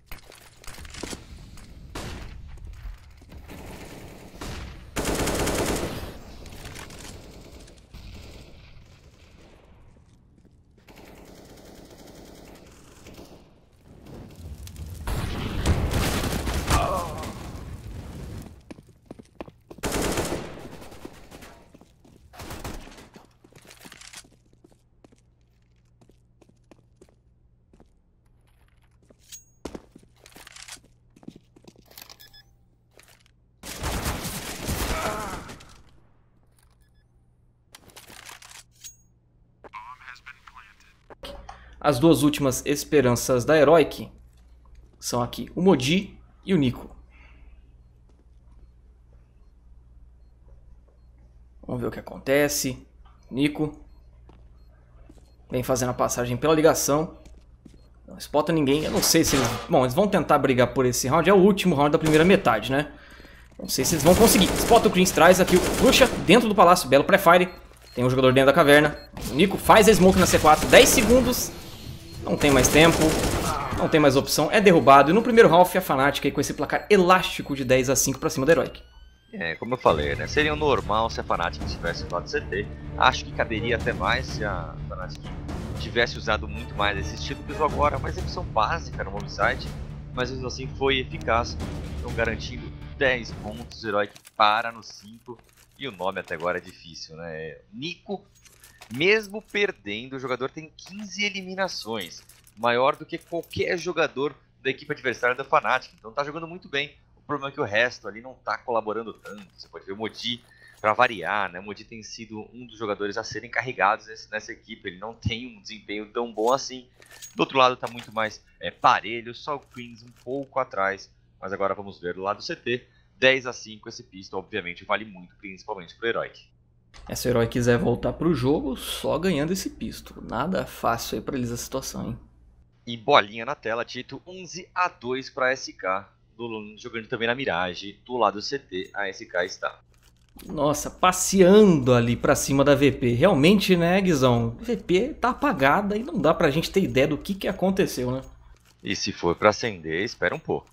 As duas últimas esperanças da Heroic são aqui o Modi e o Nico. Vamos ver o que acontece. Nico vem fazendo a passagem pela ligação. Não spota ninguém. Eu não sei se eles... Bom, eles vão tentar brigar por esse round. É o último round da primeira metade, né? Não sei se eles vão conseguir. Spota o Greens, traz aqui o Flusha dentro do palácio. Belo pré-fire. Tem um jogador dentro da caverna. O Nico faz a smoke na C quatro. dez segundos. Não tem mais tempo. Não tem mais opção. É derrubado. E no primeiro half a Fnatic aí com esse placar elástico de dez a cinco pra cima da Heroic. É, como eu falei, né? Seria normal se a Fnatic tivesse no lado do C T. Acho que caberia até mais se a Fnatic tivesse usado muito mais esse estilo que usou agora. Uma execução básica no bombsite, mas mesmo assim foi eficaz. Estão garantindo dez pontos. Heroic para no cinco. E o nome até agora é difícil, né? Nico, mesmo perdendo, o jogador tem quinze eliminações. Maior do que qualquer jogador da equipe adversária da Fnatic. Então tá jogando muito bem. O problema é que o resto ali não tá colaborando tanto. Você pode ver o Modi, para variar, né? O Modi tem sido um dos jogadores a serem carregados nesse, nessa equipe. Ele não tem um desempenho tão bom assim. Do outro lado tá muito mais é, parelho, só o Queens um pouco atrás. Mas agora vamos ver do lado do C T. dez a cinco esse pistol, obviamente, vale muito, principalmente pro Heroic. É, se o Heroic quiser voltar pro jogo, só ganhando esse pistol. Nada fácil aí pra eles a situação, hein? E bolinha na tela, Tito, onze a dois para S K. Do, jogando também na Mirage, do lado do C T, a S K está. Nossa, passeando ali pra cima da V P. Realmente, né, Guizão? A V P tá apagada e não dá pra gente ter ideia do que, que aconteceu, né? E se for pra acender, espera um pouco.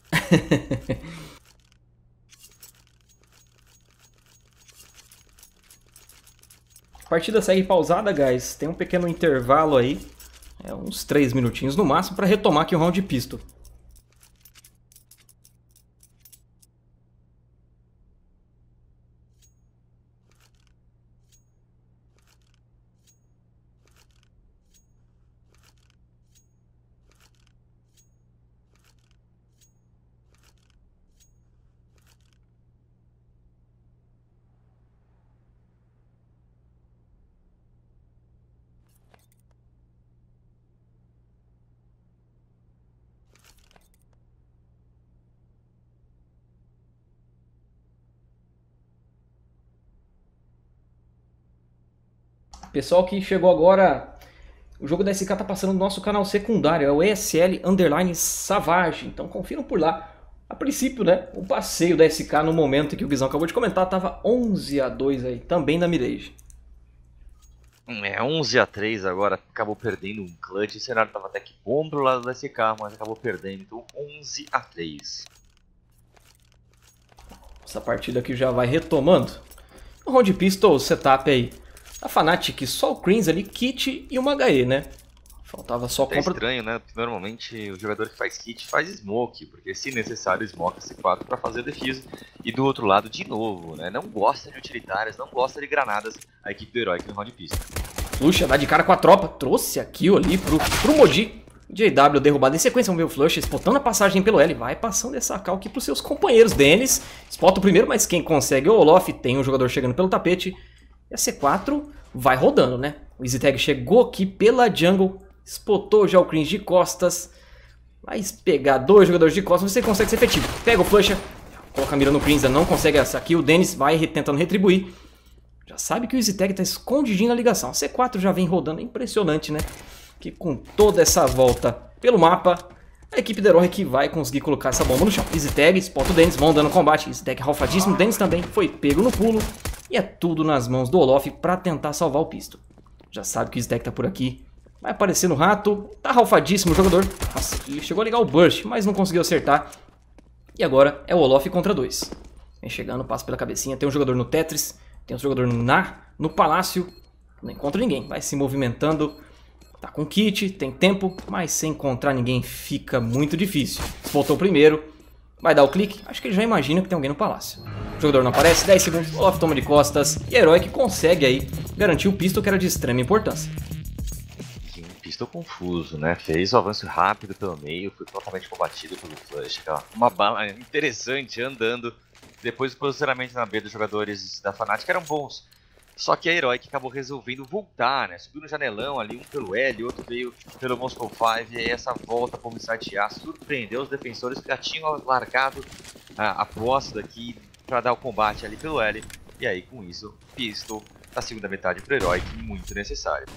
A partida segue pausada, guys. Tem um pequeno intervalo aí. É uns três minutinhos no máximo pra retomar aqui o round de pistol. Pessoal que chegou agora, o jogo da S K tá passando no nosso canal secundário, é o E S L Underline Savage, então confiram por lá. A princípio, né, o passeio da S K no momento em que o Guizão acabou de comentar tava onze a dois aí, também da Mirage. É, onze a três agora, acabou perdendo um clutch, o cenário tava até que bom pro lado da S K, mas acabou perdendo, então onze a três. Essa partida aqui já vai retomando. O round pistol setup aí. A Fnatic, só o Creams ali, kit e uma H E, né? Faltava só É compra... estranho, né? Porque normalmente o jogador que faz kit faz smoke, porque se necessário smoke C quatro para fazer a defesa. E do outro lado, de novo, né? Não gosta de utilitárias, não gosta de granadas a equipe do Heroic no round pistol. Flush dá de cara com a tropa, trouxe a kill ali pro, pro Moji. J W derrubado em sequência, vamos ver o Flush spotando a passagem pelo L, vai passando essa cal aqui pros seus companheiros. Dennis spota o primeiro, mas quem consegue é o Olof, tem um jogador chegando pelo tapete. E a C quatro vai rodando, né? O EasyTag chegou aqui pela jungle, spotou já o Creams de costas. Vai pegar dois jogadores de costas, você consegue ser efetivo. Pega o Flusher, coloca a mira no Creams, não consegue essa aqui. O Dennis vai tentando retribuir. Já sabe que o EasyTag tá escondidinho na ligação. A C quatro já vem rodando, é impressionante, né? Que com toda essa volta pelo mapa, a equipe da Heroic vai conseguir colocar essa bomba no chão. EasyTag, spota o Dennis, vão dando combate. EasyTag ralfadíssimo, Dennis também foi pego no pulo. E é tudo nas mãos do Olof para tentar salvar o pisto. Já sabe que o EasyTag tá por aqui. Vai aparecer no rato. Tá ralfadíssimo o jogador. Nossa, ele chegou a ligar o burst, mas não conseguiu acertar. E agora é o Olof contra dois. Vem chegando, passa pela cabecinha. Tem um jogador no Tetris. Tem um jogador na, no Palácio. Não encontra ninguém. Vai se movimentando. Tá com kit, tem tempo. Mas sem encontrar ninguém fica muito difícil. Voltou primeiro. Vai dar o clique. Acho que ele já imagina que tem alguém no Palácio. O jogador não aparece, dez segundos, o Olof toma de costas e a Heroic consegue aí garantir o pistol, que era de extrema importância. Sim, pistol confuso, né? Fez o avanço rápido pelo meio, foi totalmente combatido pelo Flush. Uma bala interessante andando. Depois o posicionamento na B dos jogadores da Fnatic eram bons. Só que a Heroic acabou resolvendo voltar, né? Subiu no janelão ali, um pelo L, outro veio pelo Moscow cinco. E aí essa volta para o site A surpreendeu os defensores que já tinham largado a, a posse daqui para dar o combate ali pelo L. E aí com isso, pistol na segunda metade pro Heroic, muito necessário.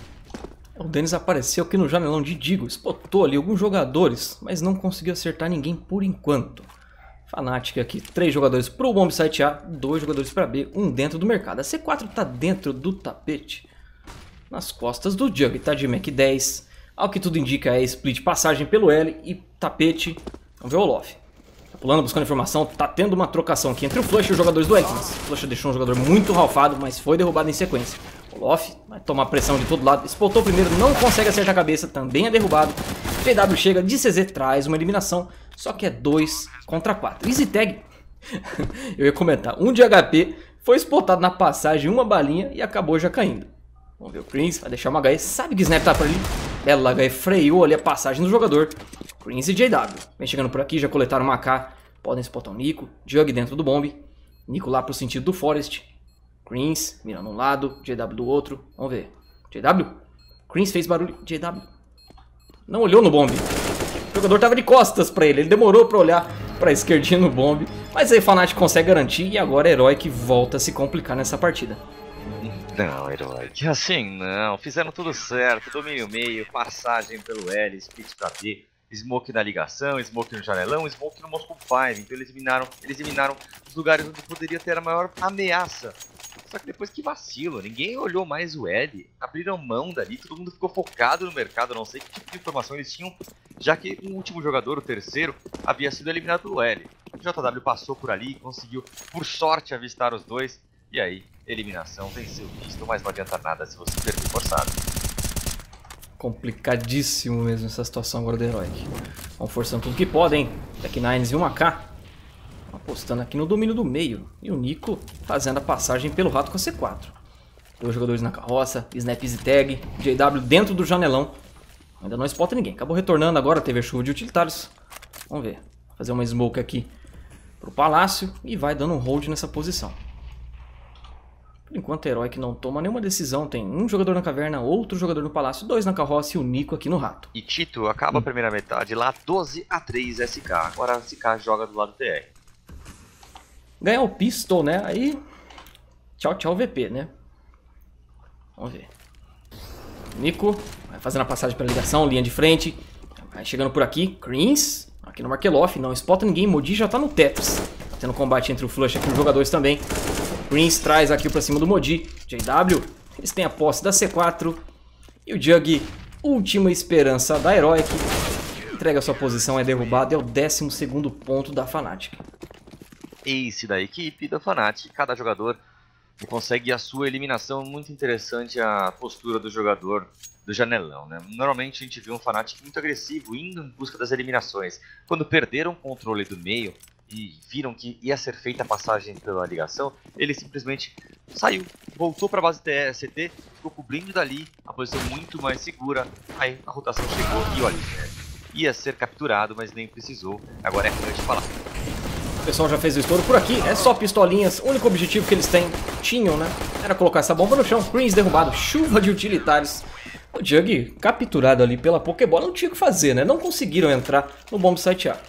O Dennis apareceu aqui no janelão de Digo, spotou ali alguns jogadores, mas não conseguiu acertar ninguém por enquanto. Fnatic aqui, três jogadores pro bomb site A, dois jogadores para B, um dentro do mercado. A C quatro tá dentro do tapete, nas costas do Jug, tá de Mac dez. Ao que tudo indica é split passagem pelo L e tapete. Vamos ver o Olof. Tá pulando, buscando informação, tá tendo uma trocação aqui entre o Flush e os jogadores do L. O Flush deixou um jogador muito ralfado, mas foi derrubado em sequência. O Olof vai tomar pressão de todo lado, spotou primeiro, não consegue acertar a cabeça, também é derrubado. J W chega de C Z, traz uma eliminação, só que é dois contra quatro. EasyTag, eu ia comentar, um de H P, foi spotado na passagem, uma balinha e acabou já caindo. Vamos ver o Creams, vai deixar uma H E, sabe que o Snap tá por ali. Bela H E freou ali a passagem do jogador. Creams e J W, vem chegando por aqui, já coletaram uma A K, podem spotar o Nico, Jug dentro do bomb, Nico lá pro sentido do Forest. Creams mirando um lado, J W do outro, vamos ver. J W, Creams fez barulho, J W não olhou no bombe. O jogador tava de costas pra ele, ele demorou pra olhar pra esquerdinha no bombe. Mas aí Fnatic consegue garantir e agora a Heroic volta a se complicar nessa partida. Não, Heroic, assim não, fizeram tudo certo, domínio meio, passagem pelo L, split pra B, smoke na ligação, smoke no janelão, smoke no Moscow cinco, então eles eliminaram, eles eliminaram os lugares onde poderia ter a maior ameaça. Só que depois que vacilo, ninguém olhou mais o L, abriram mão dali, todo mundo ficou focado no mercado, não sei que tipo de informação eles tinham, já que o último jogador, o terceiro, havia sido eliminado pelo L. O J W passou por ali, conseguiu, por sorte, avistar os dois, e aí, eliminação, venceu o pistol, mas não adianta nada se você perder forçado. Complicadíssimo mesmo essa situação agora do Heroic. Vão forçando tudo que podem, Tech Nines e um A K. Apostando aqui no domínio do meio. E o Nico fazendo a passagem pelo rato com a C quatro. Dois jogadores na carroça, Snap EasyTag, J W dentro do janelão. Ainda não spota ninguém. Acabou retornando agora, teve a chuva de utilitários. Vamos ver. Vou fazer uma smoke aqui pro Palácio e vai dando um hold nessa posição. Por enquanto a Heroic não toma nenhuma decisão. Tem um jogador na caverna, outro jogador no Palácio, dois na carroça e o Nico aqui no rato. E Tito acaba hum. a primeira metade lá, doze a três S K. Agora a S K joga do lado do T R. Ganhar o pistol, né? Aí, tchau, tchau V P, né? Vamos ver. Nico vai fazendo a passagem pela ligação, linha de frente. Vai chegando por aqui, Creams, aqui no Markeloff, não spota ninguém, Modi já tá no Tetris. Tá tendo combate entre o Flush aqui e os jogadores também. Creams traz aqui pra cima do Modi. J W, eles têm a posse da C quatro. E o Jug, última esperança da Heroic. Entrega sua posição, é derrubado, é o décimo segundo ponto da Fnatic. Ace da equipe da Fnatic, cada jogador consegue a sua eliminação. Muito interessante a postura do jogador do janelão, né? Normalmente a gente vê um Fnatic muito agressivo, indo em busca das eliminações. Quando perderam o controle do meio e viram que ia ser feita a passagem pela ligação, ele simplesmente saiu, voltou para a base C T, ficou cobrindo dali, a posição muito mais segura. Aí a rotação chegou e olha, né? Ia ser capturado, mas nem precisou. Agora é hora de falar. O pessoal já fez o estouro por aqui, é só pistolinhas. O único objetivo que eles têm, tinham, né? Era colocar essa bomba no chão. Creams derrubado, chuva de utilitários. O Jug capturado ali pela Pokébola, não tinha o que fazer, né? Não conseguiram entrar no bomb site A.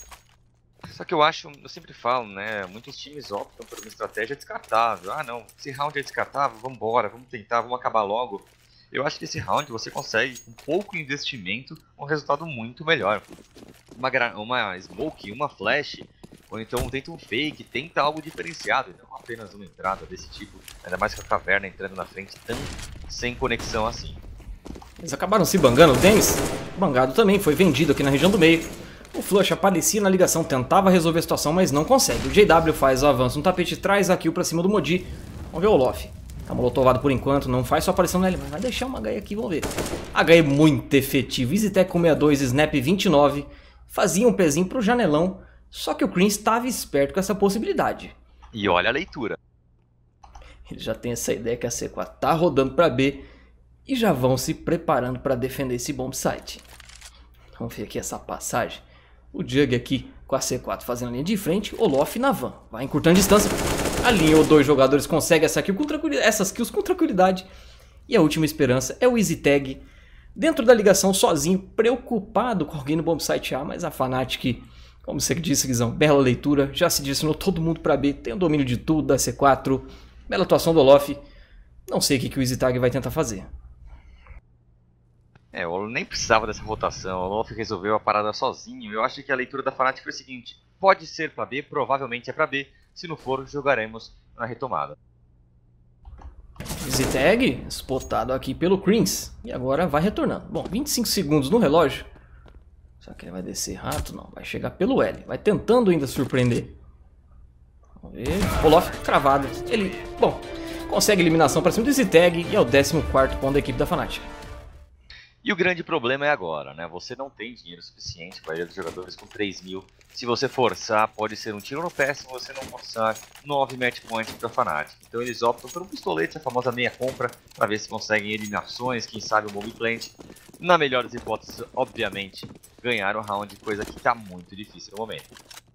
Só que eu acho, eu sempre falo, né? Muitos times optam por uma estratégia descartável. Ah, não, esse round é descartável, vamos embora, vamos tentar, vamos acabar logo. Eu acho que esse round você consegue, com pouco investimento, um resultado muito melhor. Uma, uma smoke, uma flash, ou então tenta um fake, tenta algo diferenciado, e não apenas uma entrada desse tipo, ainda mais com a caverna entrando na frente tão sem conexão assim. Eles acabaram se bangando, o Dennis, bangado também, foi vendido aqui na região do meio. O Flush aparecia na ligação, tentava resolver a situação, mas não consegue. O J W faz o avanço no tapete, traz a kill pra cima do Modi. Vamos ver o Olof. Tá molotovado por enquanto, não faz sua aparição nele, mas vai deixar uma H E aqui, vamos ver. H E muito efetivo, EasyTech com sessenta e dois, Snap vinte e nove, fazia um pezinho pro janelão, só que o Creams estava esperto com essa possibilidade. E olha a leitura. Ele já tem essa ideia que a C quatro tá rodando pra B e já vão se preparando para defender esse bomb site. Vamos ver aqui essa passagem. O Jug aqui com a C quatro fazendo a linha de frente, Olof na van, vai encurtando distância. Alinhou dois jogadores, consegue essa kill com tranquilidade, essas kills com tranquilidade. E a última esperança é o EasyTag dentro da ligação sozinho, preocupado com alguém no bomb site A, mas a Fnatic, como você disse, Guizão, bela leitura, já se direcionou todo mundo para B, tem o domínio de tudo da C quatro, bela atuação do Olof. Não sei o que, que o EasyTag vai tentar fazer. É, o Olof nem precisava dessa rotação, o Olof resolveu a parada sozinho. Eu acho que a leitura da Fnatic foi a seguinte: pode ser para B, provavelmente é para B. Se não for, jogaremos na retomada. EasyTag spotado aqui pelo Creams. E agora vai retornando. Bom, vinte e cinco segundos no relógio. Será que ele vai descer rato? Não, vai chegar pelo L. Vai tentando ainda surpreender. Vamos ver. Olof cravado. Ele, bom, consegue eliminação para cima do EasyTag. E é o décimo quarto ponto da equipe da Fnatic. E o grande problema é agora, né? Você não tem dinheiro suficiente para ir dos jogadores com três mil. Se você forçar, pode ser um tiro no pé. Se você não forçar, nove match points para a Fnatic. Então eles optam por um pistolete, a famosa meia compra, para ver se conseguem eliminações, quem sabe um mob plant. Na melhor das hipóteses, obviamente, ganhar o round, coisa que está muito difícil no momento.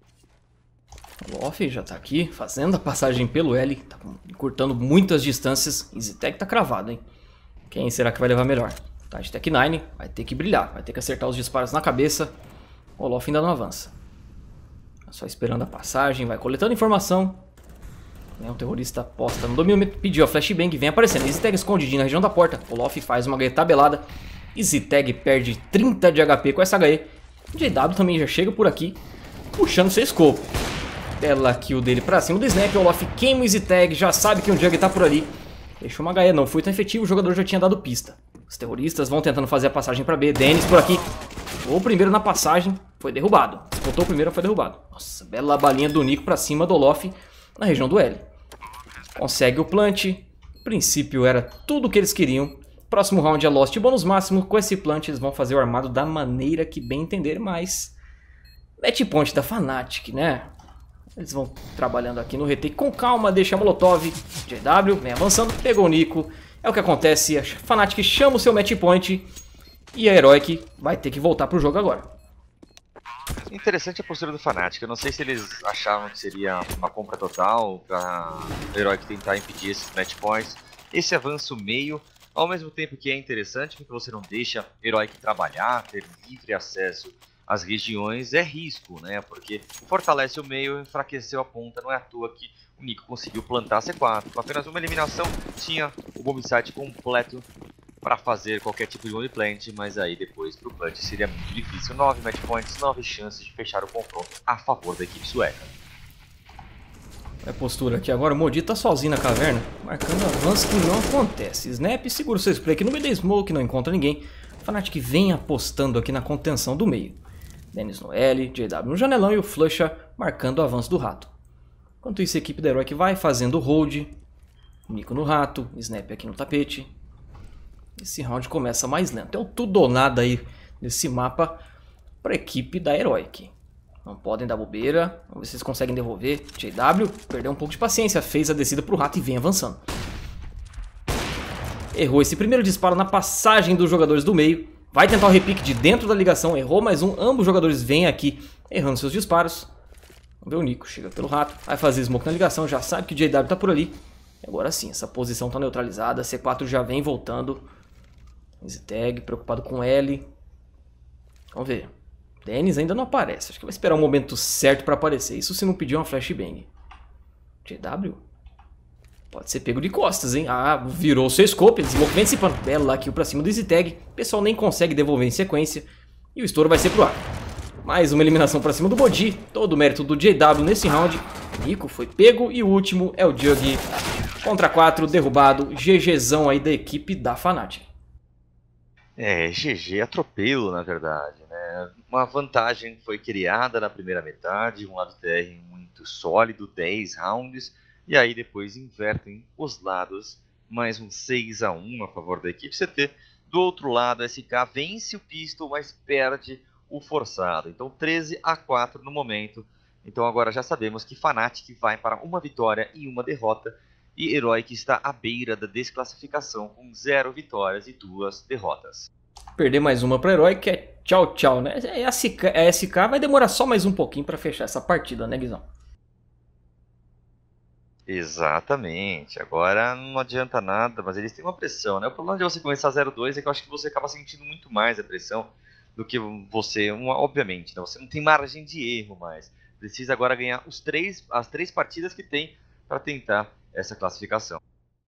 O Olof já está aqui, fazendo a passagem pelo L, tá encurtando muitas distâncias. EasyTag tá cravado, hein? Quem será que vai levar melhor? Tá de Tech nine, vai ter que brilhar, vai ter que acertar os disparos na cabeça. O Olof ainda não avança. Só esperando a passagem, vai coletando informação. O terrorista posta no domínio, pediu a flashbang, vem aparecendo. EasyTag escondidinho na região da porta. O Olof faz uma H E tabelada. EasyTag perde trinta de H P com essa H E. O J W também já chega por aqui, puxando seu scope. Bela kill dele pra cima do Snap. O Olof queima o EasyTag, já sabe que o Jug tá por ali. Deixou uma H E, não foi tão efetivo, o jogador já tinha dado pista. Os terroristas vão tentando fazer a passagem para B. Dennis por aqui. O primeiro na passagem, foi derrubado. Disputou o primeiro, foi derrubado. Nossa, bela balinha do Nico para cima do Olof na região do L. Consegue o plant. No princípio era tudo o que eles queriam. Próximo round é Lost bônus máximo. Com esse plant eles vão fazer o armado da maneira que bem entender, mas match point da Fnatic, né? Eles vão trabalhando aqui no retake com calma, deixa a Molotov. J W vem avançando, pegou o Nico. É o que acontece, a Fnatic chama o seu match point e a Heroic vai ter que voltar pro jogo agora. Interessante a postura do Fnatic, eu não sei se eles achavam que seria uma compra total para a Heroic tentar impedir esses match points. Esse avanço meio, ao mesmo tempo que é interessante, porque você não deixa a Heroic trabalhar, ter livre acesso às regiões, é risco, né? Porque fortalece o meio, enfraqueceu a ponta, não é à toa que o Nico conseguiu plantar a C quatro. Com apenas uma eliminação, tinha o bomb site completo para fazer qualquer tipo de one plant, mas aí depois pro plant seria muito difícil. nove match points, nove chances de fechar o confronto a favor da equipe sueca. É postura aqui agora, o Modi tá sozinho na caverna, marcando avanço que não acontece. Snap segura o seu spray aqui no meio da smoke, não encontra ninguém. Fnatic vem apostando aqui na contenção do meio. Dennis no L, J W no janelão e o Flusha marcando o avanço do rato. Enquanto isso, a equipe da Heroic vai fazendo o hold. Nico no rato, Snap aqui no tapete. Esse round começa mais lento. É o tudo ou nada aí nesse mapa para a equipe da Heroic. Não podem dar bobeira. Vamos ver se eles conseguem devolver. J W perdeu um pouco de paciência. Fez a descida para o rato e vem avançando. Errou esse primeiro disparo na passagem dos jogadores do meio. Vai tentar o repique de dentro da ligação. Errou mais um. Ambos os jogadores vêm aqui errando seus disparos. Vamos ver o Nico. Chega pelo rato. Vai fazer smoke na ligação. Já sabe que o J W está por ali. E agora sim, essa posição está neutralizada. C quatro já vem voltando. Easytag, preocupado com L. Vamos ver. Dennis ainda não aparece. Acho que vai esperar o momento certo para aparecer. Isso se não pedir uma flashbang. J W? Pode ser pego de costas, hein? Ah, virou seu scope. Smoke vem se bela kill pra cima do Easytag. O pessoal nem consegue devolver em sequência. E o estouro vai ser pro ar. Mais uma eliminação pra cima do Modi. Todo o mérito do J W nesse round. Nico foi pego. E o último é o Jug. Contra quatro, derrubado. GGzão aí da equipe da Fnatic. É, G G, atropelo na verdade, né? Uma vantagem foi criada na primeira metade, um lado T R muito sólido, dez rounds, e aí depois invertem os lados, mais um seis a um a favor da equipe C T. Do outro lado, a S K vence o pistol, mas perde o forçado, então treze a quatro no momento. Então agora já sabemos que Fnatic vai para uma vitória e uma derrota, e Heroic está à beira da desclassificação com zero vitórias e duas derrotas. Perder mais uma para Heroic é tchau tchau, né? A S K, a S K vai demorar só mais um pouquinho para fechar essa partida, né, Guizão? Exatamente, agora não adianta nada, mas eles têm uma pressão, né? O problema de você começar zero dois é que eu acho que você acaba sentindo muito mais a pressão do que você, uma, obviamente, né? Você não tem margem de erro mais. Precisa agora ganhar os três, as três partidas que tem para tentar essa classificação.